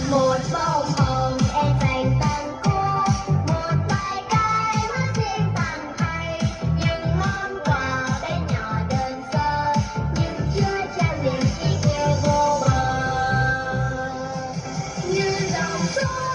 Một bông hồng em dành tặng cô, một vài cái mắt riêng tặng hay, những món quà bé nhỏ đơn sơ nhưng chứa chan liền ý yêu vô bờ. Như dòng suối